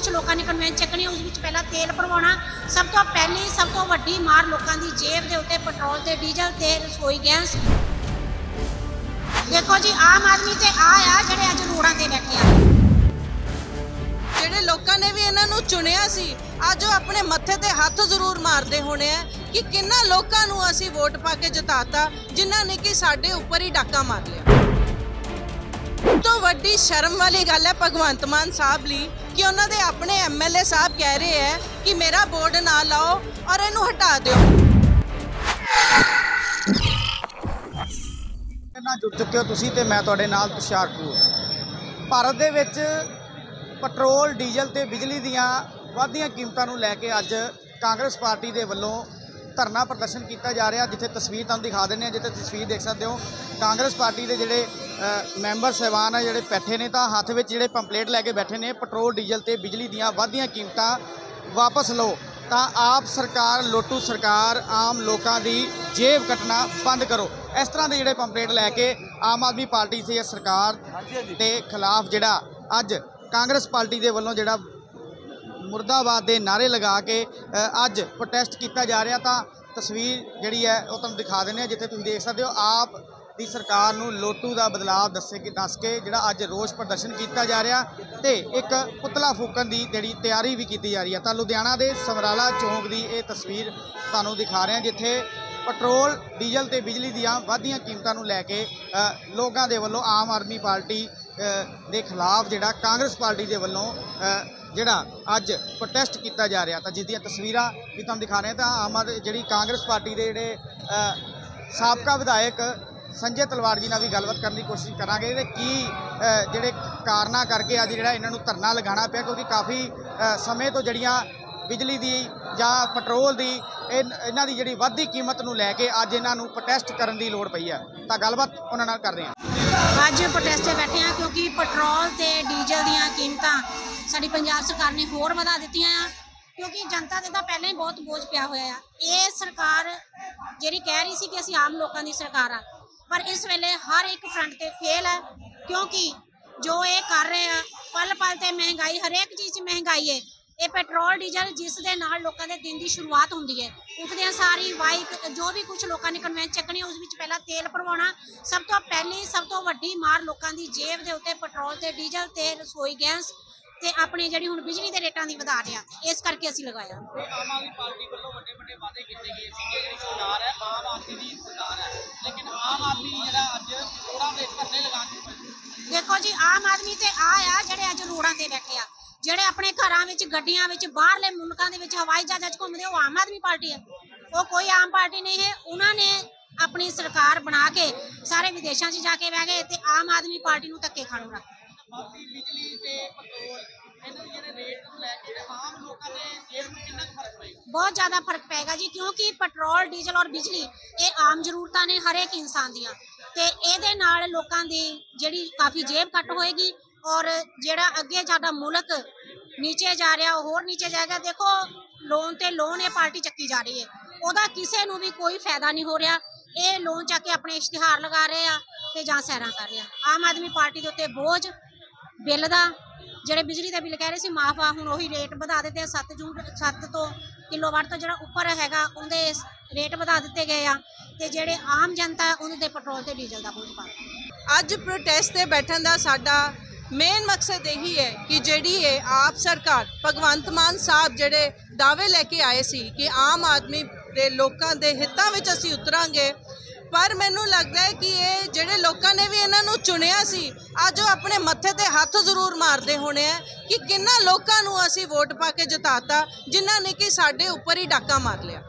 कुछ लोगों ने कन्वेंस चकनी उस विच पहला तेल भरवाना सब तो पहली सब तो वड्डी मार लोगों की जेब के उत्ते पेट्रोल ते डीजल ते रसोई गैस। देखो जी आम आदमी ते आ जिहड़े अज रोडां ते बैठे आ ਜਿਹੜੇ ਲੋਕਾਂ ਨੇ ਵੀ ਇਹਨਾਂ ਨੂੰ ਚੁਣਿਆ ਸੀ ਅੱਜ ਉਹ ਆਪਣੇ ਮੱਥੇ ਤੇ ਹੱਥ ਜ਼ਰੂਰ ਮਾਰਦੇ ਹੋਣੇ ਆ ਕਿ ਕਿੰਨਾ ਲੋਕਾਂ ਨੂੰ ਅਸੀਂ ਵੋਟ ਪਾ ਕੇ ਜਿਤਾਤਾ ਜਿਨ੍ਹਾਂ ਨੇ ਕਿ ਸਾਡੇ ਉੱਪਰ ਹੀ ਡਾਕਾ ਮਾਰ ਲਿਆ। ਤੋਂ ਵੱਡੀ ਸ਼ਰਮ ਵਾਲੀ ਗੱਲ ਹੈ ਭਗਵੰਤ ਮਾਨ ਸਾਹਿਬ ਲਈ ਕਿ ਉਹਨਾਂ ਦੇ ਆਪਣੇ ਐਮਐਲਏ ਸਾਹਿਬ ਕਹਿ ਰਹੇ ਹੈ ਕਿ ਮੇਰਾ ਬੋਰਡ ਨਾ ਲਾਓ ਔਰ ਇਹਨੂੰ ਹਟਾ ਦਿਓ। ਨਾਲ ਜੁੜ ਚੁੱਕੇ ਹੋ ਤੁਸੀਂ ਤੇ ਮੈਂ ਤੁਹਾਡੇ ਨਾਲ ਤੁਸ਼ਾਰ ਕਪੂਰ। ਭਾਰਤ ਦੇ ਵਿੱਚ ਪੈਟਰੋਲ ਡੀਜ਼ਲ ਤੇ ਬਿਜਲੀ ਦੀਆਂ ਵੱਧਦੀਆਂ ਕੀਮਤਾਂ ਨੂੰ ਲੈ ਕੇ ਅੱਜ ਕਾਂਗਰਸ ਪਾਰਟੀ ਦੇ ਵੱਲੋਂ ਧਰਨਾ ਪ੍ਰਦਰਸ਼ਨ ਕੀਤਾ ਜਾ ਰਿਹਾ, ਜਿੱਥੇ ਤਸਵੀਰ ਤੁਹਾਨੂੰ ਦਿਖਾ ਦਿੰਦੇ ਹਾਂ। ਜਿੱਥੇ ਤਸਵੀਰ ਦੇਖ ਸਕਦੇ ਹੋ ਕਾਂਗਰਸ ਪਾਰਟੀ ਦੇ ਜਿਹੜੇ ਮੈਂਬਰ ਸਾਹਿਬਾਨ ਆ ਜਿਹੜੇ ਬੈਠੇ ਨੇ ਤਾਂ ਹੱਥ ਵਿੱਚ ਜਿਹੜੇ ਪੰਪਲੇਟ ਲੈ ਕੇ ਬੈਠੇ ਨੇ, ਪੈਟਰੋਲ ਡੀਜ਼ਲ ਤੇ ਬਿਜਲੀ ਦੀਆਂ ਵੱਧਦੀਆਂ ਕੀਮਤਾਂ ਵਾਪਸ ਲਓ, ਤਾਂ ਆਪ ਸਰਕਾਰ ਲੋਟੂ ਸਰਕਾਰ, ਆਮ ਲੋਕਾਂ ਦੀ ਜੇਬ ਕੱਟਣਾ ਬੰਦ ਕਰੋ। ਇਸ ਤਰ੍ਹਾਂ ਦੇ ਜਿਹੜੇ ਪੰਪਲੇਟ ਲੈ ਕੇ ਆਮ ਆਦਮੀ ਪਾਰਟੀ ਦੀ ਸਰਕਾਰ ਦੇ ਖਿਲਾਫ ਜਿਹੜਾ ਅੱਜ ਕਾਂਗਰਸ ਪਾਰਟੀ ਦੇ ਵੱਲੋਂ ਜਿਹੜਾ ਮੁਰਦਾਬਾਦ ਦੇ ਨਾਅਰੇ ਲਗਾ ਕੇ ਅੱਜ ਪ੍ਰੋਟੈਸਟ ਕੀਤਾ ਜਾ ਰਿਹਾ। ਤਾਂ ਤਸਵੀਰ ਜਿਹੜੀ ਹੈ ਉਹ ਤੁਹਾਨੂੰ ਦਿਖਾ ਦਿੰਦੇ ਹਾਂ, ਜਿੱਥੇ ਤੁਸੀਂ ਦੇਖ ਸਕਦੇ ਹੋ ਆਪ ਦੀ ਸਰਕਾਰ ਨੂੰ ਲੋਟੂ ਦਾ ਬਦਲਾਅ ਦੱਸ ਕੇ ਜਿਹੜਾ ਅੱਜ ਰੋਸ ਪ੍ਰਦਰਸ਼ਨ ਕੀਤਾ ਜਾ ਰਿਹਾ ਤੇ ਇੱਕ ਪੁਤਲਾ ਫੂਕਣ ਦੀ ਜਿਹੜੀ ਤਿਆਰੀ ਵੀ ਕੀਤੀ ਜਾ ਰਹੀ ਹੈ। ਤਾਂ ਲੁਧਿਆਣਾ ਦੇ ਸਮਰਾਲਾ ਚੌਂਕ ਦੀ ਇਹ ਤਸਵੀਰ ਤੁਹਾਨੂੰ ਦਿਖਾ ਰਹੇ ਹਾਂ, ਜਿੱਥੇ ਪੈਟਰੋਲ ਡੀਜ਼ਲ ਤੇ ਬਿਜਲੀ ਦੀਆਂ ਵੱਧਦੀਆਂ ਕੀਮਤਾਂ ਨੂੰ ਲੈ ਕੇ ਲੋਕਾਂ ਦੇ ਵੱਲੋਂ ਆਮ ਆਦਮੀ ਪਾਰਟੀ ਦੇ ਖਿਲਾਫ ਜਿਹੜਾ ਕਾਂਗਰਸ ਪਾਰਟੀ ਦੇ ਵੱਲੋਂ ਜਿਹੜਾ ਅੱਜ ਪ੍ਰੋਟੈਸਟ ਕੀਤਾ ਜਾ ਰਿਹਾ। ਤਾਂ ਜਿਸ ਦੀਆਂ ਤਸਵੀਰਾਂ ਵੀ ਤੁਹਾਨੂੰ ਦਿਖਾ ਰਹੇ ਹਾਂ। ਤਾਂ ਜਿਹੜੀ ਕਾਂਗਰਸ ਪਾਰਟੀ ਦੇ ਜਿਹੜੇ ਸਾਬਕਾ ਵਿਧਾਇਕ ਸੰਜੇ ਤਲਵਾਰ ਜੀ ਨਾਲ ਵੀ ਗੱਲਬਾਤ ਕਰਨ ਦੀ ਕੋਸ਼ਿਸ਼ ਕਰਾਂਗੇ ਕਿ ਕੀ ਜਿਹੜੇ ਕਾਰਨਾਂ ਕਰਕੇ ਅੱਜ ਜਿਹੜਾ ਇਹਨਾਂ ਨੂੰ ਧਰਨਾ ਲਗਾਉਣਾ ਪਿਆ, ਕਿਉਂਕਿ ਕਾਫੀ ਸਮੇਂ ਤੋਂ ਜਿਹੜੀਆਂ ਬਿਜਲੀ ਦੀ ਜਾਂ ਪੈਟਰੋਲ ਦੀ ਇਹਨਾਂ ਦੀ ਜਿਹੜੀ ਵੱਧਦੀ ਕੀਮਤ ਨੂੰ ਲੈ ਕੇ ਅੱਜ ਇਹਨਾਂ ਨੂੰ ਪ੍ਰੋਟੈਸਟ ਕਰਨ ਦੀ ਲੋੜ ਪਈ ਹੈ। ਤਾਂ ਗੱਲਬਾਤ ਉਹਨਾਂ ਨਾਲ ਕਰਦੇ ਹਾਂ। ਅੱਜ ਪ੍ਰੋਟੈਸਟ ਤੇ ਬੈਠੇ ਹਾਂ ਕਿਉਂਕਿ ਪੈਟਰੋਲ ਤੇ ਡੀਜ਼ਲ ਦੀਆਂ ਕੀਮਤਾਂ ਸਾਡੀ ਪੰਜਾਬ ਸਰਕਾਰ ਨੇ ਹੋਰ ਵਧਾ ਦਿੱਤੀਆਂ ਆ, ਕਿਉਂਕਿ ਜਨਤਾ ਤੇ ਤਾਂ ਪਹਿਲਾਂ ਹੀ ਬਹੁਤ ਬੋਝ ਪਿਆ ਹੋਇਆ ਆ। ਇਹ ਸਰਕਾਰ ਜਿਹੜੀ ਕਹਿ ਰਹੀ ਸੀ ਕਿ ਅਸੀਂ ਆਮ ਲੋਕਾਂ ਦੀ ਸਰਕਾਰ ਆ, ਪਰ ਇਸ ਵੇਲੇ ਹਰ ਇੱਕ ਫਰੰਟ ਤੇ ਫੇਲ ਹੈ, ਕਿਉਂਕਿ ਜੋ ਇਹ ਕਰ ਰਹੇ ਆ ਪਲ ਪਲ ਤੇ ਮਹਿੰਗਾਈ, ਹਰੇਕ ਚੀਜ਼ 'ਚ ਮਹਿੰਗਾਈ ਹੈ। ਇਹ ਪੈਟਰੋਲ ਡੀਜ਼ਲ ਜਿਸ ਦੇ ਨਾਲ ਲੋਕਾਂ ਦੇ ਦਿਨ ਦੀ ਸ਼ੁਰੂਆਤ ਹੁੰਦੀ ਹੈ, ਉੱਠਦਿਆਂ ਸਾਰੀ ਬਾਈਕ ਜੋ ਵੀ ਕੁਝ ਲੋਕਾਂ ਨੇ ਕਨਵੇਂਸ ਚੱਕਣੀ ਉਸ ਵਿੱਚ ਪਹਿਲਾਂ ਤੇਲ ਭਰਵਾਉਣਾ ਸਭ ਤੋਂ ਪਹਿਲੀ ਸਭ ਤੋਂ ਵੱਡੀ ਮਾਰ ਲੋਕਾਂ ਦੀ ਜੇਬ ਦੇ ਉੱਤੇ ਪੈਟਰੋਲ ਤੇ ਡੀਜ਼ਲ ਤੇ ਰਸੋਈ ਗੈਸ ਤੇ ਆਪਣੀ ਜਿਹੜੀ ਹੁਣ ਬਿਜਲੀ ਦੇ ਰੇਟਾਂ ਦੀ ਵਧਾ ਰਿਹਾ, ਇਸ ਕਰਕੇ ਅਸੀਂ ਲਗਾਇਆ। ਆਮ ਆਦਮੀ ਪਾਰਟੀ ਵੱਲੋਂ ਵੱਡੇ ਵੱਡੇ ਵਾਅਦੇ ਕੀਤੇ ਗਏ ਸੀ ਕਿ ਜਿਹੜੀ ਸਰਕਾਰ ਹੈ ਆਮ ਆਦਮੀ ਦੀ ਸਰਕਾਰ ਹੈ, ਲੇਕਿਨ ਆਮ ਆਦਮੀ ਜਿਹੜਾ ਅੱਜ ਰੋਡਾਂ ਦੇ ਧਰਨੇ ਲਗਾ ਕੇ ਦੇਖੋ ਜੀ ਆਮ ਆਦਮੀ ਤੇ ਆ ਜਿਹੜੇ ਅੱਜ ਰੋਡਾਂ ਤੇ ਬੈਠੇ ਆ, ਜਿਹੜੇ ਆਪਣੇ ਘਰਾਂ ਵਿੱਚ ਗੱਡੀਆਂ ਵਿੱਚ ਬਾਹਰਲੇ ਮੁਲਕਾਂ ਦੇ ਵਿੱਚ ਹਵਾਈ ਜਹਾਜ਼ਾਂ 'ਚ ਘੁੰਮਦੇ, ਉਹ ਆਮ ਆਦਮੀ ਪਾਰਟੀ ਹੈ? ਉਹ ਕੋਈ ਆਮ ਪਾਰਟੀ ਨਹੀਂ ਹੈ। ਉਹਨਾਂ ਨੇ ਆਪਣੀ ਸਰਕਾਰ ਬਣਾ ਕੇ ਸਾਰੇ ਵਿਦੇਸ਼ਾਂ 'ਚ ਜਾ ਕੇ ਬਹਿ ਗਏ ਤੇ ਆਮ ਆਦਮੀ ਪਾਰਟੀ ਨੂੰ ਧੱਕੇ ਖਾਣ ਨੂੰ ਰੱਖ ਬਿਜਲੀ ਤੇ ਪੈਟਰੋਲ ਇਹਨਾਂ ਦੇ ਜਿਹੜੇ ਰੇਟ ਨੂੰ ਲੈ ਕੇ ਆਮ ਲੋਕਾਂ ਦੇ ਜੇਬ ਨੂੰ ਕਿੰਨਾ ਫਰਕ ਪਏਗਾ? ਬਹੁਤ ਜ਼ਿਆਦਾ ਫਰਕ ਪਏਗਾ ਜੀ, ਕਿਉਂਕਿ ਪੈਟਰੋਲ ਡੀਜ਼ਲ ਔਰ ਬਿਜਲੀ ਇਹ ਆਮ ਜ਼ਰੂਰਤਾਂ ਨੇ ਹਰੇਕ ਇਨਸਾਨ ਦੀਆਂ, ਤੇ ਇਹਦੇ ਨਾਲ ਲੋਕਾਂ ਦੀ ਜਿਹੜੀ ਕਾਫੀ ਜੇਬ ਕੱਟ ਹੋਏਗੀ ਔਰ ਜਿਹੜਾ ਅੱਗੇ ਸਾਡਾ ਮੁਲਕ ਨੀਚੇ ਜਾ ਰਿਹਾ ਉਹ ਹੋਰ ਨੀਚੇ ਜਾਏਗਾ। ਦੇਖੋ ਲੋਨ ਤੇ ਲੋਨ ਇਹ ਪਾਰਟੀ ਚੱਕੀ ਜਾ ਰਹੀ ਹੈ, ਉਹਦਾ ਕਿਸੇ ਨੂੰ ਵੀ ਕੋਈ ਫਾਇਦਾ ਨਹੀਂ ਹੋ ਰਿਹਾ। ਇਹ ਲੋਨ ਚੱਕ ਕੇ ਆਪਣੇ ਇਸ਼ਤਿਹਾਰ ਲਗਾ ਰਹੇ ਆ ਤੇ ਜਾਂ ਸੈਰਾਂ ਕਰ ਰਹੇ ਆ। ਆਮ ਆਦਮੀ ਪਾਰਟੀ ਦੇ ਉੱਤੇ ਬੋਝ ਬਿੱਲ ਦਾ, ਜਿਹੜੇ ਬਿਜਲੀ ਦਾ ਬਿੱਲ ਕਹਿ ਰਹੇ ਸੀ ਮਾਫ ਆ, ਹੁਣ ਉਹੀ ਰੇਟ ਵਧਾ ਦਿੱਤੇ। 7 ਤੋਂ ਕਿਲੋਵਾਟ ਤੋਂ ਜਿਹੜਾ ਉੱਪਰ ਹੈਗਾ ਉਹਦੇ ਰੇਟ ਵਧਾ ਦਿੱਤੇ ਗਏ ਆ, ਤੇ ਜਿਹੜੇ ਆਮ ਜਨਤਾ ਹੈ ਉਹਦੇ ਤੇ ਪੈਟਰੋਲ ਤੇ ਡੀਜ਼ਲ ਦਾ ਬੋਝ ਪਾ ਦਿੱਤਾ। ਅੱਜ ਪ੍ਰੋਟੈਸਟ ਤੇ ਬੈਠਣ ਦਾ ਸਾਡਾ ਮੇਨ ਮਕਸਦ ਇਹੀ ਹੈ ਕਿ ਜਿਹੜੀ ਇਹ ਆਪ ਸਰਕਾਰ ਭਗਵੰਤ ਮਾਨ ਸਾਹਿਬ ਜਿਹੜੇ ਦਾਅਵੇ ਲੈ ਕੇ ਆਏ ਸੀ ਕਿ ਆਮ ਆਦਮੀ ਦੇ ਲੋਕਾਂ ਦੇ ਹਿੱਤਾਂ ਵਿੱਚ ਅਸੀਂ ਉਤਰਾਂਗੇ, ਪਰ ਮੈਨੂੰ ਲੱਗਦਾ ਹੈ ਕਿ ਇਹ ਜਿਹੜੇ ਲੋਕਾਂ ਨੇ ਵੀ ਇਹਨਾਂ ਨੂੰ ਚੁਣਿਆ ਸੀ ਅੱਜ ਉਹ ਆਪਣੇ ਮੱਥੇ ਤੇ ਹੱਥ ਜ਼ਰੂਰ ਮਾਰਦੇ ਹੋਣੇ ਆ ਕਿ ਕਿੰਨਾ ਲੋਕਾਂ ਨੂੰ ਅਸੀਂ ਵੋਟ ਪਾ ਕੇ ਜਿਤਾਤਾ ਜਿਨ੍ਹਾਂ ਨੇ ਕਿ ਸਾਡੇ ਉੱਪਰ ਹੀ ਡਾਕਾ ਮਾਰ ਲਿਆ।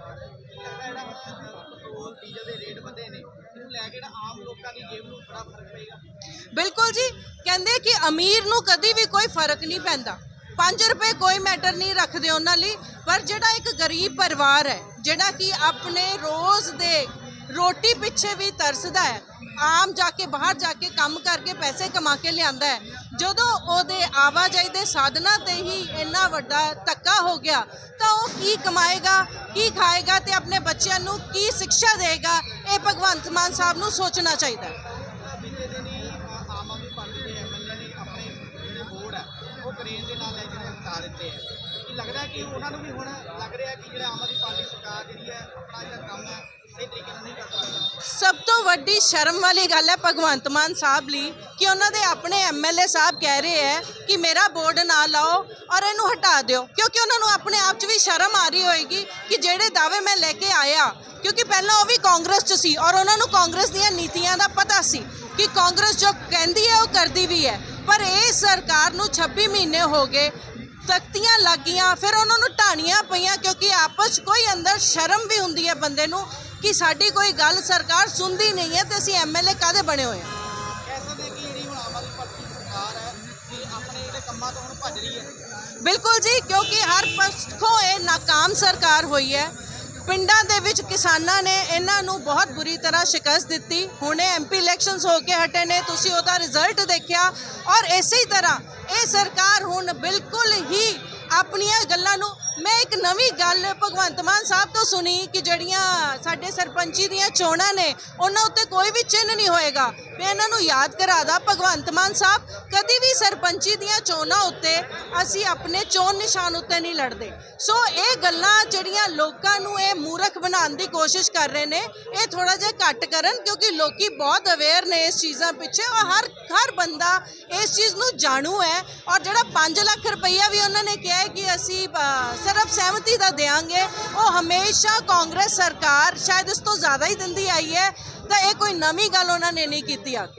ਬਿਲਕੁਲ ਜੀ, ਕਹਿੰਦੇ ਕਿ ਅਮੀਰ ਨੂੰ ਕਦੀ ਵੀ ਕੋਈ ਫਰਕ ਨਹੀਂ ਪੈਂਦਾ, 5 ਰੁਪਏ ਕੋਈ ਮੈਟਰ ਨਹੀਂ ਰੱਖਦੇ ਉਹਨਾਂ ਲਈ, ਪਰ ਜਿਹੜਾ ਇੱਕ ਗਰੀਬ ਪਰਿਵਾਰ ਹੈ ਜਿਹੜਾ ਕਿ ਆਪਣੇ ਰੋਜ਼ ਦੇ ਰੋਟੀ ਪਿੱਛੇ ਵੀ ਤਰਸਦਾ ਹੈ, ਆਮ ਜਾ ਕੇ ਬਾਹਰ ਜਾ ਕੇ ਕੰਮ ਕਰਕੇ ਪੈਸੇ ਕਮਾ ਕੇ ਲਿਆਂਦਾ ਹੈ, ਜਦੋਂ ਉਹਦੇ ਆਵਾਜਾਈ ਦੇ ਸਾਧਨਾਂ ਤੇ ਹੀ ਇੰਨਾ ਵੱਡਾ ਧੱਕਾ ਹੋ ਗਿਆ ਤਾਂ ਉਹ ਕੀ ਕਮਾਏਗਾ, ਕੀ ਖਾਏਗਾ ਤੇ ਆਪਣੇ ਬੱਚਿਆਂ ਨੂੰ ਕੀ ਸਿੱਖਿਆ ਦੇਗਾ? ਇਹ ਭਗਵੰਤ ਮਾਨ ਸਾਹਿਬ ਨੂੰ ਸੋਚਣਾ ਚਾਹੀਦਾ ਹੈ। ਆਮ ਆਦਮੀ ਪਾਰਟੀ ਦੇ ਐਮਐਲਏ ਨੇ ਆਪਣੇ ਜਿਹੜੇ ਬੋਰਡ ਹੈ ਉਹ ਕ੍ਰੇਨ ਦੇ ਨਾਲ ਲੈ ਕੇ ਹਟਾ ਦਿੱਤੇ ਕਿ ਉਹਨਾਂ ਨੂੰ ਵੀ ਹੁਣ ਲੱਗ ਰਿਹਾ ਕਿ ਜਿਹੜਾ ਆਮ ਆਦਮੀ ਪਾਰਟੀ ਸਰਕਾਰ ਜਿਹੜੀ ਹੈ ਆਪਣਾ ਜਿਹੜਾ ਕੰਮ ਹੈ ਸਹੀ ਤਰੀਕੇ ਨਾਲ ਨਹੀਂ ਕਰ ਸਕਦੀ? ਸਭ ਤੋਂ ਵੱਡੀ ਸ਼ਰਮ ਵਾਲੀ ਗੱਲ ਹੈ ਭਗਵੰਤ ਮਾਨ ਸਾਹਿਬ ਲਈ ਕਿ ਉਹਨਾਂ ਦੇ ਆਪਣੇ ਐਮਐਲਏ ਸਾਹਿਬ ਕਹਿ ਰਹੇ ਹੈ ਕਿ ਮੇਰਾ ਬੋਰਡ ਨਾ ਲਾਓ ਔਰ ਇਹਨੂੰ ਹਟਾ ਦਿਓ, ਕਿਉਂਕਿ ਉਹਨਾਂ ਨੂੰ ਆਪਣੇ ਆਪ 'ਚ ਵੀ ਸ਼ਰਮ ਆ ਰਹੀ ਹੋਏਗੀ ਕਿ ਜਿਹੜੇ ਦਾਅਵੇ ਮੈਂ ਲੈ ਕੇ ਆਇਆ, ਕਿਉਂਕਿ ਪਹਿਲਾਂ ਉਹ ਵੀ ਕਾਂਗਰਸ 'ਚ ਸੀ ਔਰ ਉਹਨਾਂ ਨੂੰ ਕਾਂਗਰਸ ਦੀਆਂ ਨੀਤੀਆਂ ਦਾ ਪਤਾ ਸੀ ਕਿ ਕਾਂਗਰਸ ਜੋ ਕਹਿੰਦੀ ਹੈ ਉਹ ਕਰਦੀ ਵੀ ਹੈ। ਪਰ ਇਹ ਸਰਕਾਰ ਨੂੰ 26 ਮਹੀਨੇ ਹੋ ਗਏ, ਤਖਤੀਆਂ ਲੱਗ ਗਈਆਂ, ਫਿਰ ਉਹਨਾਂ ਨੂੰ ਢਾਣੀਆਂ ਪਈਆਂ, ਕਿਉਂਕਿ ਆਪਸ 'ਚ ਕੋਈ ਅੰਦਰ ਸ਼ਰਮ ਵੀ ਹੁੰਦੀ ਹੈ ਬੰਦੇ ਨੂੰ ਕਿ ਸਾਡੀ ਕੋਈ ਗੱਲ ਸਰਕਾਰ ਸੁਣਦੀ ਨਹੀਂ ਹੈ ਤੇ ਅਸੀਂ ਐਮਐਲਏ ਕਾਹਦੇ ਬਣੇ ਹੋਏ ਹਾਂ। ਕਹਿ ਸਕਦੇ ਕਿ ਜਿਹੜੀ ਹੁਣ ਆਮ ਆਦਮੀ ਪਾਰਟੀ ਸਰਕਾਰ ਹੈ ਕਿ ਆਪਣੇ ਜਿਹੜੇ ਕੰਮਾਂ ਤੋਂ ਹੁਣ ਭੱਜ ਰਹੀ ਹੈ? ਬਿਲਕੁਲ ਜੀ, ਕਿਉਂਕਿ ਹਰ ਪੱਖੋਂ ਇਹ ਨਾਕਾਮ ਸਰਕਾਰ ਹੋਈ ਹੈ। ਪਿੰਡਾਂ ਦੇ ਵਿੱਚ ਕਿਸਾਨਾਂ ਨੇ ਇਹਨਾਂ ਨੂੰ ਬਹੁਤ ਬੁਰੀ ਤਰ੍ਹਾਂ ਸ਼ਿਕਸਤ ਦਿੱਤੀ। ਹੁਣੇ ਐਮਪੀ ਇਲੈਕਸ਼ਨਸ ਹੋ ਕੇ ਹਟੇ ਨੇ, ਤੁਸੀਂ ਉਹਦਾ ਰਿਜ਼ਲਟ ਦੇਖਿਆ। ਔਰ ਇਸੇ ਤਰ੍ਹਾਂ ਇਹ ਸਰਕਾਰ ਹੁਣ ਬਿਲਕੁਲ ਹੀ ਆਪਣੀਆਂ ਗੱਲਾਂ ਨੂੰ, ਮੈਂ ਇੱਕ ਨਵੀਂ ਗੱਲ ਭਗਵੰਤ ਮਾਨ ਸਾਹਿਬ ਤੋਂ ਸੁਣੀ ਕਿ ਜਿਹੜੀਆਂ ਸਾਡੇ ਸਰਪੰਚੀ ਦੀਆਂ ਚੋਣਾਂ ਨੇ ਉਹਨਾਂ ਉੱਤੇ ਕੋਈ ਵੀ ਚਿੰਨ੍ਹ ਨਹੀਂ ਹੋਏਗਾ। ਮੈਂ ਇਹਨਾਂ ਨੂੰ ਯਾਦ ਕਰਾਦਾ, ਭਗਵੰਤ ਮਾਨ ਸਾਹਿਬ ਕਦੀ ਵੀ ਸਰਪੰਚੀ ਦੀਆਂ ਚੋਣਾਂ ਉੱਤੇ ਅਸੀਂ ਆਪਣੇ ਚੋਣ ਨਿਸ਼ਾਨ ਉੱਤੇ ਨਹੀਂ ਲੜਦੇ। ਸੋ ਇਹ ਗੱਲਾਂ ਜਿਹੜੀਆਂ ਲੋਕਾਂ ਨੂੰ ਇਹ ਮੂਰਖ ਬਣਾਉਣ ਦੀ ਕੋਸ਼ਿਸ਼ ਕਰ ਰਹੇ ਨੇ, ਇਹ ਥੋੜਾ ਜਿਹਾ ਘੱਟ ਕਰਨ, ਕਿਉਂਕਿ ਲੋਕੀ ਬਹੁਤ ਅਵੇਅਰ ਨੇ ਇਸ ਚੀਜ਼ਾਂ ਪਿੱਛੇ ਔਰ ਹਰ ਬੰਦਾ ਇਸ ਚੀਜ਼ ਨੂੰ ਜਾਣੂ ਹੈ। ਔਰ ਜਿਹੜਾ 5 ਲੱਖ ਰੁਪਈਆ ਵੀ ਉਹਨਾਂ ਨੇ ਕਿਹਾ ਹੈ ਕਿ ਅਸੀਂ ਸਰਬ ਸਹਿਮਤੀ ਦਾ ਦੇਵਾਂਗੇ, ਉਹ ਹਮੇਸ਼ਾ ਕਾਂਗਰਸ ਸਰਕਾਰ ਸ਼ਾਇਦ ਇਸ ਤੋਂ ਜ਼ਿਆਦਾ ਹੀ ਦਿੰਦੀ ਆਈ ਹੈ। ਤਾਂ ਇਹ ਕੋਈ ਨਵੀਂ ਗੱਲ ਉਹਨਾਂ ਨੇ ਨਹੀਂ ਕੀਤੀ ਆ ਕੇ।